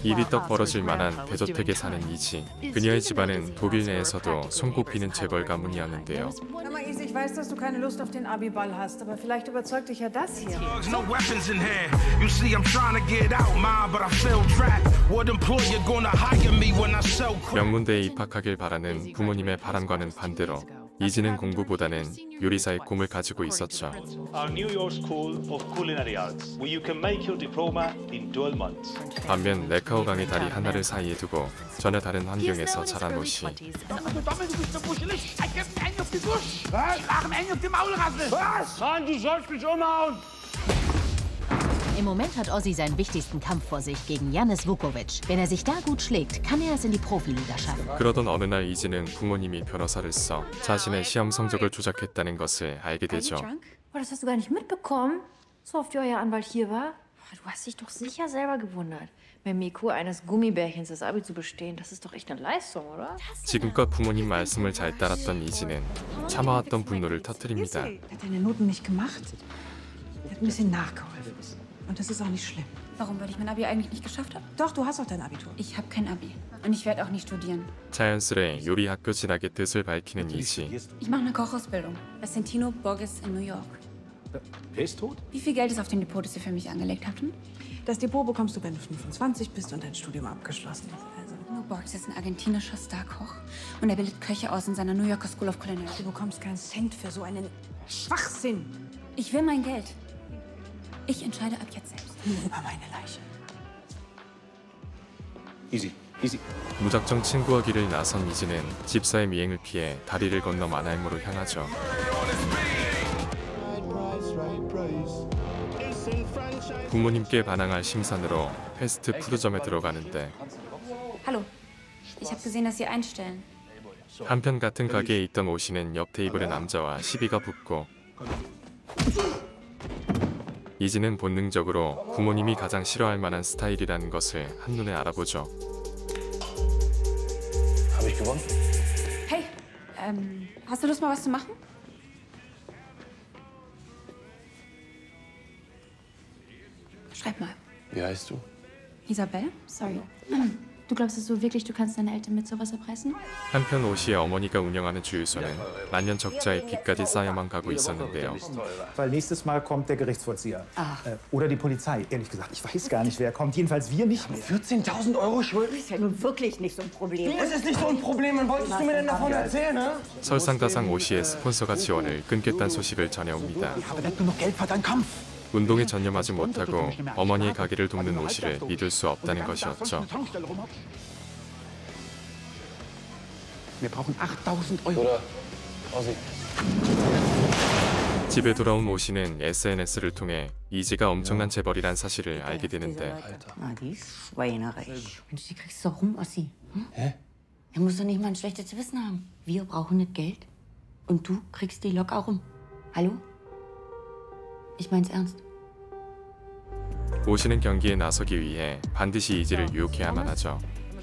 입이 떡 벌어질 만한 대저택에 사는 이지. 그녀의 집안은 독일 내에서도 손꼽히는 재벌 가문이었는데요. Hör mal, Isi, ich weiß, dass du keine Lust auf den Abiball hast, aber vielleicht überzeugt dich ja das hier. No weapons in here. You see, I'm trying to get out, ma, but I feel trapped. What employer gonna hire me when I sell crack? 명문대에 입학하길 바라는 부모님의 바람과는 반대로 이지는 공부보다는 요리사의 꿈을 가지고 있었죠. Our New York School of Culinary Arts, where you can make your diploma in 12 months. 반면 레카오 강의 다리 하나를 사이에 두고 전혀 다른 환경에서 자란 오시. Im Moment hat Ozzy seinen wichtigsten Kampf vor sich gegen Janis Vukovic. Wenn er sich da gut schlägt, kann er es in die Profiliga schaffen. 그러던 어느 날 이지는 부모님이 변호사를 써 자신의 시험 성적을 조작했다는 것을 알게 되죠. Oh, das hast du gar nicht mitbekommen? So oft wie euer Anwalt hier war? Du hast dich doch sicher selber gewundert. Mit dem IQ eines Gummibärchens das Abi zu bestehen, das ist doch echt eine Leistung, oder? 지금껏 부모님 말씀을 잘 따랐던 이지는 참아왔던 분노를 터뜨립니다. Er hat deine Noten nicht gemacht. Er hat ein bisschen nachgeholfen. Und das ist auch nicht schlimm. Warum, weil ich mein Abi eigentlich nicht geschafft habe? Doch, du hast doch dein Abitur. Ich habe kein Abi. Und ich werde auch nicht studieren. 자연스레 요리 학교 진학의 뜻을 밝히는 이지. Ich mache eine Kochausbildung bei Centino Borges in New York. Wer ist tot? Wie viel Geld ist auf dem Depot, das ihr für mich angelegt habt? Das Depot bekommst du, wenn du 25 bist und dein Studium abgeschlossen ist. Also, Centino Borges ist ein argentinischer Starkoch. Und er bildet Köche aus in seiner New Yorker School of Culinary. du bekommst keinen Cent für so einen Schwachsinn. Ich will mein Geld. Ich entscheide ab jetzt selbst. Nur über meine Leiche. Easy, easy. 무작정 친구하기를 나선 이지는 집사의 미행을 피해 다리를 건너 마나임으로 향하죠. 부모님께 반항할 심산으로 패스트푸드점에 들어가는데 Hallo. Ich habe gesehen, dass Sie einstellen. 한편 같은 가게에 있던 오씨는 옆 테이블의 남자와 시비가 붙고 이지는 본능적으로 부모님이 가장 싫어할 만한 스타일이라는 것을 한눈에 알아보죠. Habe ich gewonnen? Hey, hast du Lust, mal was zu machen? Schreib mal. Wie heißt du? Isabel? Sorry. Du glaubst es so wirklich, du kannst deine Eltern mit sowas erpressen? 한편 오씨의 어머니가 운영하는 주유소는 만년 적자의 빚까지 쌓여만 가고 있었는데요. Weil nächstes Mal kommt der Gerichtsvollzieher. Oder die Polizei. Ehrlich gesagt, ich weiß gar nicht, wer kommt. Jedenfalls wir nicht mehr. 14.000 Euro Schuld? Das ist ja nun wirklich nicht so ein Problem. Wie ist es nicht so ein Problem? Wann wolltest du mir denn davon erzählen, ne? 설상가상 오씨의 스폰서가 지원을 끊겠다는 소식을 전해옵니다. Ich habe nicht genug Geld für deinen Kampf. 운동에 전념하지 못하고 어머니의 가게를 돕는 오씨를 믿을 수 없다는 것이었죠. Wir brauchen 8.000 Euro. Oder, Ossi. 집에 돌아온 오씨는 SNS를 통해 이지가 엄청난 재벌이란 사실을 알게 되는데 Na, die ist schweinerisch. Mensch, die kriegst du doch rum, Ossi. Hä? Er muss doch nicht mal ein schlechtes Gewissen haben. Wir brauchen das Geld und du kriegst die locker rum. Hallo? Ich mein's ernst. 오씨는 경기에 나서기 위해 반드시 이지를 유혹해야만 하죠.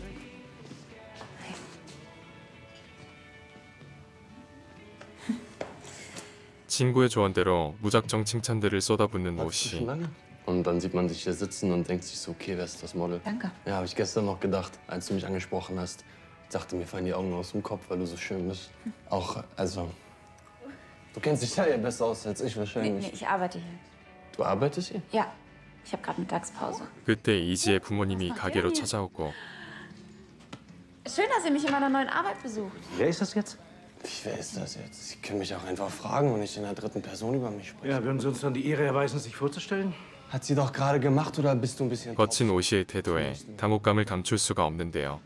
친구의 조언대로 무작정 칭찬들을 쏟아붓는 오씨. Und dann sieht man dich hier sitzen und denkt sich so, okay, wer ist das Model? Danke. Ja, habe ich gestern noch gedacht, als du mich angesprochen hast. Ich dachte, mir fallen die Augen aus dem Kopf, weil du so schön bist. Auch, also, du kennst dich ja besser aus als ich wahrscheinlich. Nee, ich arbeite hier. Du arbeitest hier? Ja, ich habe gerade Mittagspause. 그때 이지의 부모님이 가게로 찾아오고 Schön, dass ihr mich in meiner neuen Arbeit besucht. Wer ist das jetzt? Wie, wer ist das jetzt? Sie können mich auch einfach fragen und nicht in der dritten Person über mich sprechen. Ja, würden Sie uns dann die Ehre erweisen, sich vorzustellen? Hat sie doch gerade gemacht oder bist du ein bisschen... 거친 오씨의 태도에 당혹감을 감출 수가 없는데요.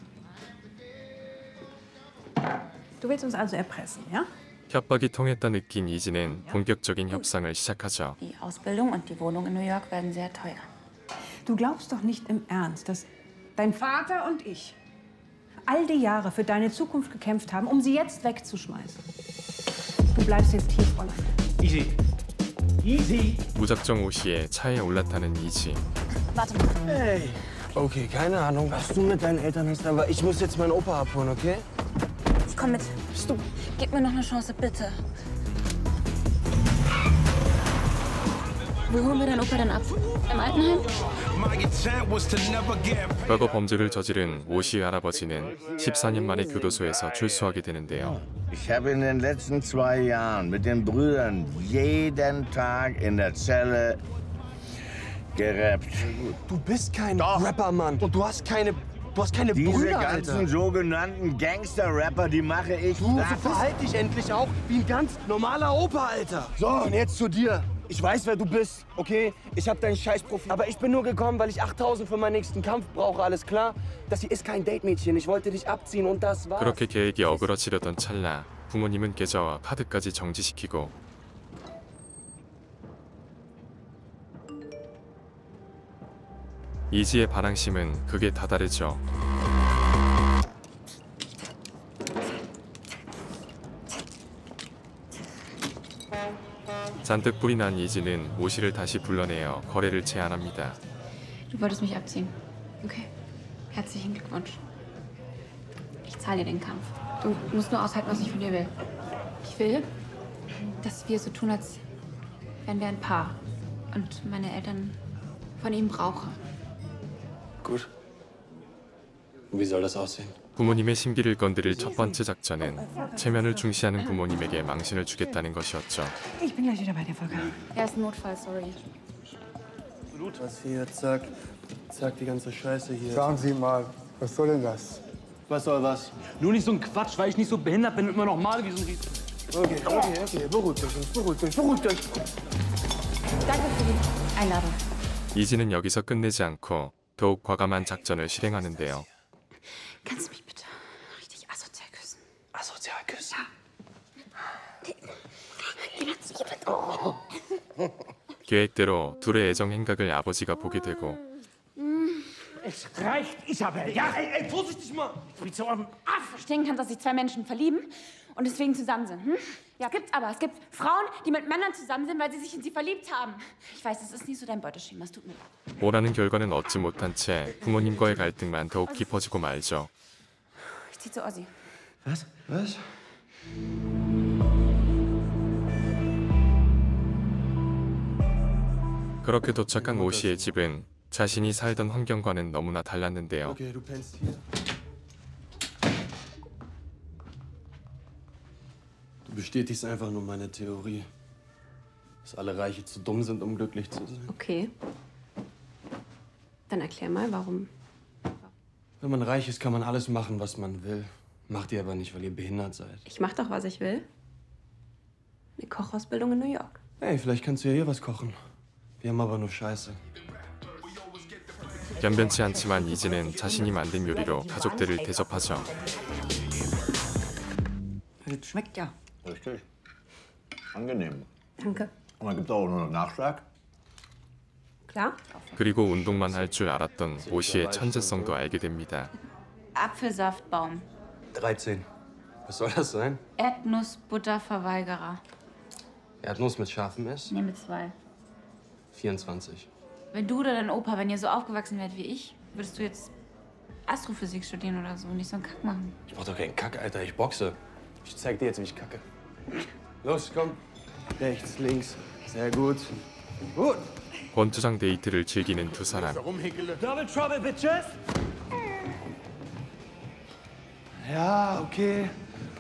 Du willst uns also erpressen, ja? 협박이 통했다 느낀 이지는 본격적인 협상을 시작하죠. Die Ausbildung und die Wohnung in New York werden sehr teuer. Du glaubst doch nicht im Ernst, dass dein Vater und ich all die Jahre für deine Zukunft gekämpft haben, um sie jetzt wegzuschmeißen. Du bleibst jetzt hier, Fräulein. Easy. Easy. 무작정 오씨의 차에 올라타는 이지. Warte mal. Hey. Okay, keine Ahnung, was du mit deinen Eltern hast, aber ich muss jetzt meinen Opa abholen, okay? Ich komm mit. Bist du? Gib mir noch eine Chance, bitte. Wo holen wir deinen Opa denn ab? Im Altenheim? 과거 범죄를 저지른 오시의 할아버지는 14년 만에 교도소에서 출소하게 되는데요. Ich habe in den letzten 2 Jahren mit den Brüdern jeden Tag in der Zelle gerappt. Du bist kein Rapper, Mann. Und du hast keine Diese Brüder, ganzen Alter. sogenannten Gangster-Rapper, die mache ich. Du, so verhalt dich endlich auch wie ein ganz normaler Opa, Alter. So, und jetzt zu dir. Ich weiß, wer du bist, okay? Ich habe dein Scheißprofil. Aber ich bin nur gekommen, weil ich 8.000 für meinen nächsten Kampf brauche, alles klar? Das hier ist kein Date-Mädchen. Ich wollte dich abziehen und das war's. 그렇게 계획이 어그러지려던 찰나 부모님은 계좌와 카드까지 정지시키고 이지의 반항심은 극에 다다르죠. 잔뜩 불이 난 이지는 오시를 다시 불러내어 거래를 제안합니다. Du wolltest mich abziehen. Okay. Herzlichen Glückwunsch. Ich zahle dir den Kampf. Du musst nur aushalten, was ich von dir will. Ich will, dass wir so tun, als wären wir ein Paar. Und meine Eltern von ihm brauche. Gut. Wie soll das aussehen? 부모님의 심기를 건드릴 첫 번째 작전은 체면을 중시하는 부모님에게 망신을 주겠다는 것이었죠. Ich bin gleich wieder bei dir, Volker. Er ist ein Notfall, sorry. Was hier, zack, zack, die ganze Scheiße hier. Sagen Sie mal, was soll denn das? Was soll was? Nur nicht so ein Quatsch, weil ich nicht so behindert bin und immer noch mal wie so ein Riesen. Okay, beruhigt euch. Danke für die Einladung. 이지는 여기서 끝내지 않고 더욱 과감한 작전을 실행하는데요. Kannst du mich bitte richtig asozial küssen? Asozial küssen? 계획대로 둘의 애정 행각을 아버지가 보게 되고 Es reicht, Isabel. Ja, ey, vorsichtig mal. Wie zu eurem Aff. Verstehen kann, dass sich 2 Menschen verlieben und deswegen zusammen sind. Hm? Ja, gibt's aber. Es gibt Frauen, die mit Männern zusammen sind, weil sie sich in sie verliebt haben. Ich weiß, das ist nicht so dein Beuteschema. Es tut mir leid. 원하는 결과는 얻지 못한 채 부모님과의 갈등만 더욱 깊어지고 말죠. Ich zieh zu Ossi. Was? 그렇게 도착한 오시의 집은 자신이 살던 환경과는 너무나 달랐는데요. Okay, du pennst hier. Du bestätigst einfach nur meine Theorie. Dass alle Reiche zu dumm sind, um glücklich zu sein. Okay. Dann erklär mal, warum. Wenn man reich ist, kann man alles machen, was man will. Macht ihr aber nicht, weil ihr behindert seid. Ich mach doch, was ich will. Eine Kochausbildung in New York. Hey, vielleicht kannst du ja hier was kochen. Wir haben aber nur Scheiße. 변변치 않지만 이지는 자신이 만든 요리로 가족들을 대접하죠. Schmeckt ja. Richtig. Angenehm. Danke. Und dann gibt es auch noch einen Nachschlag. Klar? 그리고 운동만 할 줄 알았던 오시의 천재성도 알게 됩니다. Apfelsaftbaum. 13. Was soll das sein? Erdnussbutterverweigerer. Erdnuss mit scharfem S? Nehme 2. 24. Wenn du oder dein Opa, wenn ihr so aufgewachsen wärt wie ich, würdest du jetzt Astrophysik studieren oder so und nicht so einen Kack machen. Ich brauch doch keinen Kack, Alter. Ich boxe. Ich zeig dir jetzt, wie ich kacke. Los, komm. Rechts, links. Sehr gut. Gut. 권투장 데이트를 즐기는 두 사람. Double trouble, bitches. Ja, okay.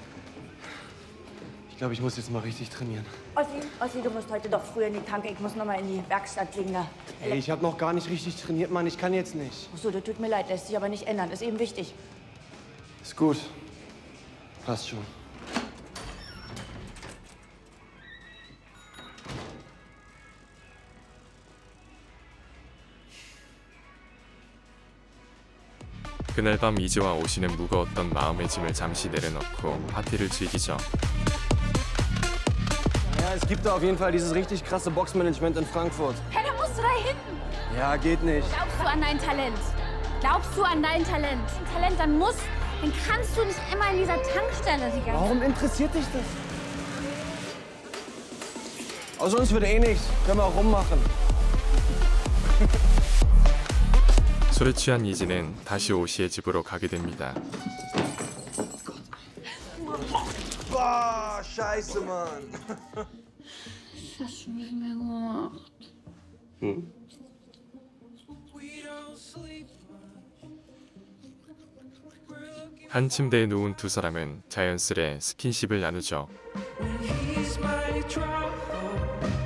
Ich glaube, ich muss jetzt mal richtig trainieren. Ossi, du musst heute doch früher in die Tanke. Ich muss noch mal in die Werkstatt wegen der... Ey, ich habe noch gar nicht richtig trainiert, Mann. Ich kann jetzt nicht. Ach so, das tut mir leid. Lässt sich aber nicht ändern. Ist eben wichtig. Ist gut. Passt schon. 그날 밤 이지와 오시는 무거웠던 마음의 짐을 잠시 내려놓고 파티를 즐기죠. Ja, es gibt da auf jeden Fall dieses richtig krasse Boxmanagement in Frankfurt. Hey, da musst du da hin. Ja, geht nicht. Glaubst du an dein Talent? Glaubst du an dein Talent? Talent, dann kannst du nicht immer in dieser Tankstelle die ganze Zeit. Warum interessiert dich das? Aus uns wird eh nichts. Können wir auch rummachen. 술에 취한 이지는 다시 오시의 집으로 가게 됩니다. Boah, scheiße, Mann. Ich hab schon nicht mehr gemacht. 응? 한 침대에 누운 두 사람은 자연스레 스킨십을 나누죠. He's my trouble.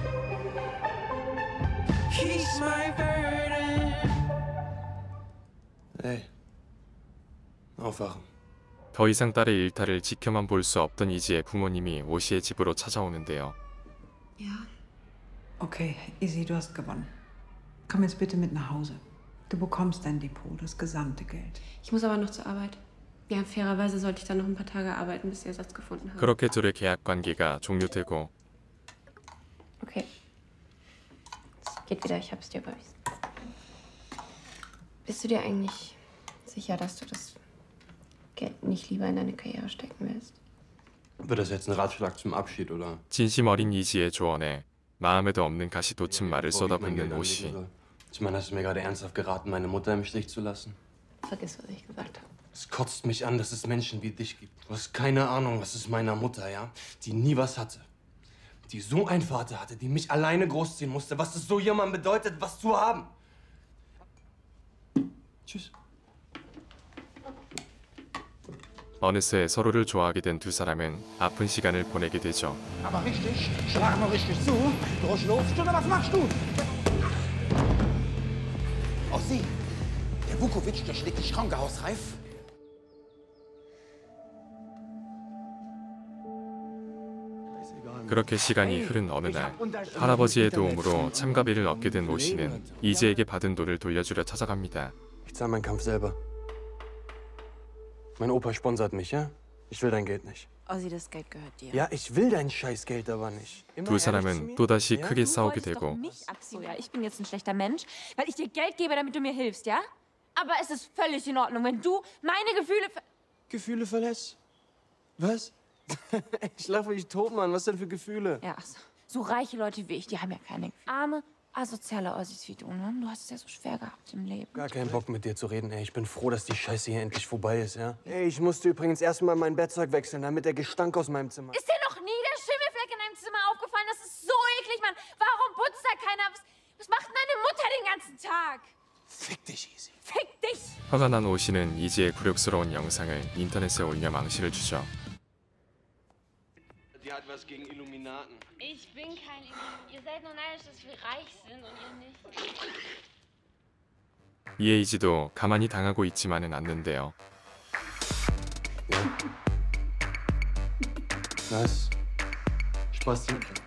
He's my burden. Ey, aufwachen. 더 이상 딸의 일탈을 지켜만 볼 수 없던 이지의 부모님이 오시의 집으로 찾아오는데요. Okay, Izzy, du hast gewonnen. Komm jetzt bitte mit nach Hause. Du bekommst dein Depot, das gesamte Geld. Ich muss aber noch zur Arbeit. Ja, fairerweise sollte ich dann noch ein paar Tage arbeiten, bis sie Ersatz gefunden haben. 그렇게 둘의 계약 관계가 종료되고 Okay. Es geht wieder, ich hab's dir überwiesen. Bist du dir eigentlich sicher, dass du das Geld nicht lieber in deine Karriere stecken willst? Wird das jetzt ein Ratschlag zum Abschied, oder? 진심 어린 이지의 조언에 마음에도 없는 가시돋친 말을 쏟아붓는 오시. Ich meine, hast du mir gerade ernsthaft geraten, meine Mutter im Stich zu lassen? Vergiss, was ich gesagt habe. Es kotzt mich an, dass es Menschen wie dich gibt. Du hast keine Ahnung, was ist meiner Mutter, ja? Die nie was hatte. Die so einen Vater hatte, die mich alleine großziehen musste. Was es so jemand bedeutet, was zu haben. Tschüss. 어느새 서로를 좋아하게 된 두 사람은 아픈 시간을 보내게 되죠. Aber richtig, schlag mal richtig zu. Durch Luft oder was machst du? Auch Sie, der Vukovic, der schlägt dich krankenhausreif. 그렇게 시간이 흐른 어느 날 할아버지의 도움으로 참가비를 얻게 된 오시는 이지에게 받은 돈을 돌려주려 찾아갑니다. Ich zahle meinen Kampf selber. Mein Opa sponsert mich, ja? Ich will dein Geld nicht. Ozzy, das Geld gehört dir. Ja, ich will dein Scheißgeld aber nicht. 두 사람은 또다시 크게 싸우게 되고 So, ja, ich bin jetzt ein schlechter Mensch, weil ich dir Geld gebe, damit du mir hilfst, ja? Aber es ist völlig in Ordnung, wenn du meine Gefühle... Gefühle verlässt? Was? Ich lache mich tot, Mann. Was denn für Gefühle? Ja, so reiche Leute wie ich, die haben ja keine Gefühle. Arme, asoziale Ossis wie du, ne? Du hast es ja so schwer gehabt im Leben. Gar keinen Bock mit dir zu reden, ey. Ich bin froh, dass die Scheiße hier endlich vorbei ist, ja? Ey, ich musste übrigens erstmal mein Bettzeug wechseln, damit der Gestank aus meinem Zimmer... Ist dir noch nie der Schimmelfleck in deinem Zimmer aufgefallen? Das ist so eklig, Mann. Warum putzt da keiner? Was macht denn deine Mutter den ganzen Tag? Fick dich, Easy. Fick dich! 화가 난 오시는 이지의 굴욕스러운 영상을 인터넷에 올려 망신을 주죠. Die hat was gegen Illuminaten. Ich bin kein Illuminaten. Ihr seid nur neidisch, dass wir reich sind und ihr nicht. 이에 이지도 가만히 당하고 있지만은 않는데요. Was? Spaß.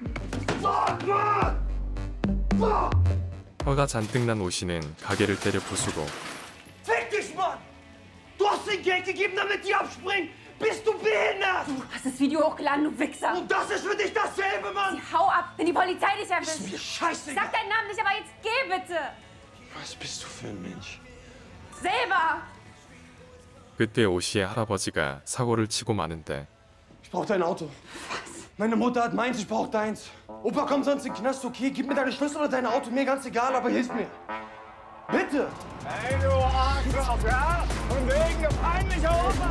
화가 잔뜩 난 오시는 가게를 때려 부수고 Fick dich, Mann! Du hast ihm Geld gegeben, damit die abspringen! Bist du behindert? Du hast das Video hochgeladen, du Wichser! Und das ist für dich dasselbe, Mann! Hau ab, wenn die Polizei dich erwischt! Ist mir scheißegal! Sag deinen Namen nicht, aber jetzt geh bitte! Was bist du für ein Mensch? Selber! 그때 오시의 할아버지가 사고를 치고 마는데 Ich brauch dein Auto. Was? Meine Mutter hat meins, ich brauch deins. Opa kommt sonst in den Knast, okay? Gib mir deine Schlüssel oder dein Auto, mir ganz egal, aber hilf mir. Bitte! Hey, du Arschloch, ja? Von wegen gepeinlicher Opa!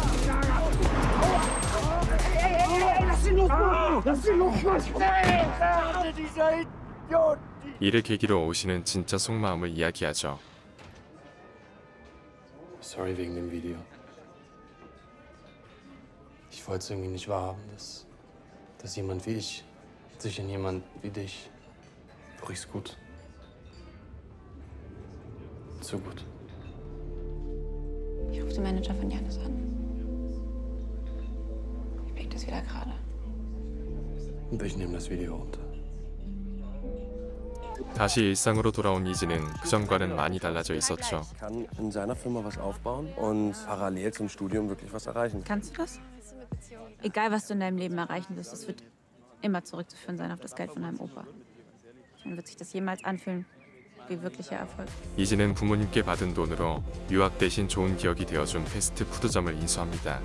Ey, lass ihn los, Mann! Lass ihn los, Mann! Dieser Idiot! 이를 계기로 오시는 진짜 속마음을 이야기하죠. Sorry wegen dem Video. Ich wollte es irgendwie nicht wahrhaben, dass jemand wie ich sich in jemand wie dich... Du riechst gut. Zu gut. Ich rufe den Manager von Janis an. Ich bieg das wieder gerade. Und ich nehme das Video runter. 다시 일상으로 돌아온 이지는 그전과는 많이 달라져 있었죠. Ich kann in seiner Firma was aufbauen und parallel zum Studium wirklich was erreichen. Kannst du das? Egal, was du in deinem Leben erreichen wirst, es wird immer zurückzuführen sein auf das Geld von deinem Opa. Dann wird sich das jemals anfühlen wie wirklicher Erfolg. 이지는 부모님께 받은 돈으로 유학 대신 좋은 기억이 되어준 패스트푸드점을 인수합니다.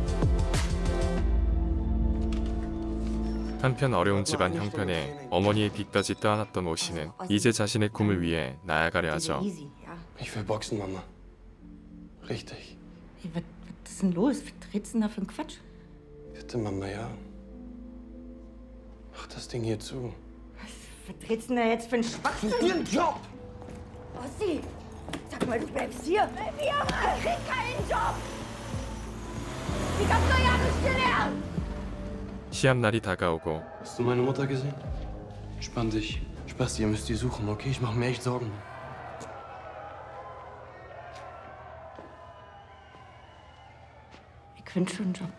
한편 어려운 집안 형편에 어머니의 빚까지 떠안았던 오씨는 이제 자신의 꿈을 위해 나아가려 하죠. Ich will boxen, Mama. Richtig. Was ist denn los? Was redest du denn da für einen Quatsch? Bitte, Mama, ja. Mach das Ding hier zu. Was trittst du denn jetzt für einen Schwachsinn? Für den Job! Ossi, sag mal, du bleibst hier. Wir kriegen keinen Job! Wie kannst du ja nicht gelernt? 시합 날이 다가오고 Hast du meine Mutter gesehen? Spann dich. Spasti, ihr müsst die suchen, okay? Ich mache mir echt Sorgen. Ich wünsche schon einen Job.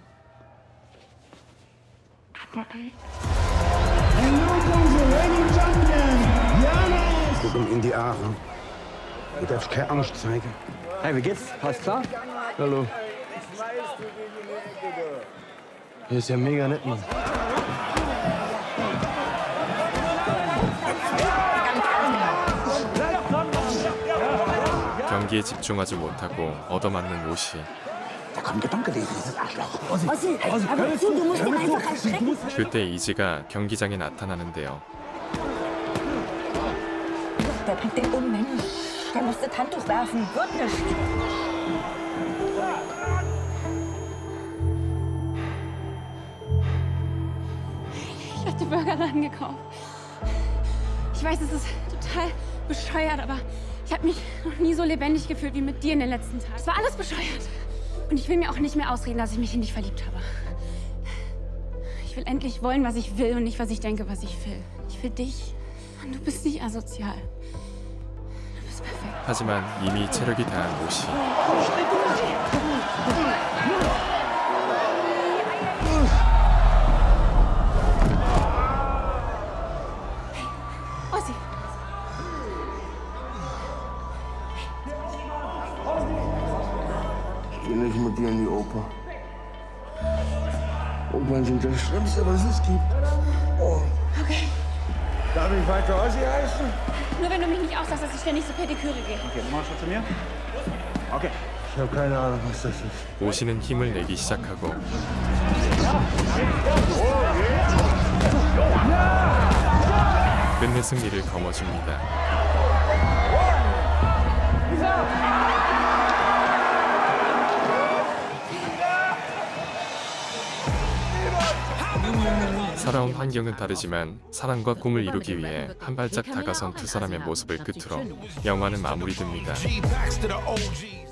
Guck ihm in die Augen. Du darfst keine Angst zeigen. Hey, wie geht's? Alles klar? Hallo. Hier ist ja mega nett, Mann. 경기에 집중하지 못하고 얻어맞는 오시. Da kommt ein Gedanke, dieses Arschloch. Ossi, hör zu, du musst ihn einfach erschrecken. 그때 이지가 경기장에 나타나는데요. Der bringt den um, Mensch. Der muss das Handtuch werfen. Wird nicht. Ich habe die Burgerladen gekauft. Ich weiß, es ist total bescheuert, aber ich habe mich noch nie so lebendig gefühlt wie mit dir in den letzten Tagen. Es war alles bescheuert. Und ich will mir auch nicht mehr ausreden, dass ich mich in dich verliebt habe. Ich will endlich wollen, was ich will und nicht, was ich denke, was ich will. Ich will dich. Und du bist nicht asozial. Du bist perfekt. 하지만 이미 체력이 다한 오시. Ossi. Ich geh nicht mit dir in die Oper. Opern sind das Schlimmste, was es gibt. Oh. Okay. Darf ich weiter Ossi heißen? Nur wenn du mich nicht auslachst, dass ich ständig zur Pediküre gehe. Okay, du machst schon zu mir? Okay. Ich habe keine Ahnung, was das ist. 오시는 힘을 내기 시작하고 끝내 승리를 거머쥡니다. 살아온 환경은 다르지만 사랑과 꿈을 이루기 위해 한 발짝 다가선 두 사람의 모습을 끝으로 영화는 마무리됩니다. G backs to the OGs.